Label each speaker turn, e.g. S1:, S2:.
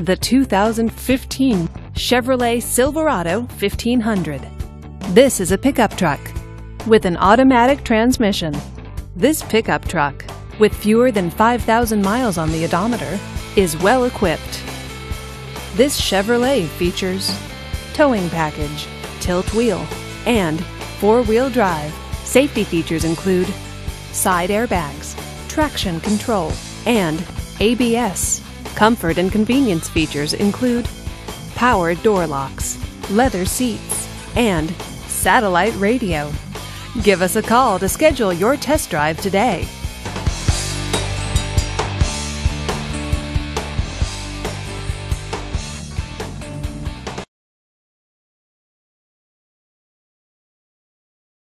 S1: the 2015 Chevrolet Silverado 1500. This is a pickup truck with an automatic transmission. This pickup truck, with fewer than 5,000 miles on the odometer, is well equipped. This Chevrolet features towing package, tilt wheel, and four-wheel drive. Safety features include side airbags, traction control, and ABS. Comfort and convenience features include power door locks, leather seats, and satellite radio. Give us a call to schedule your test drive today.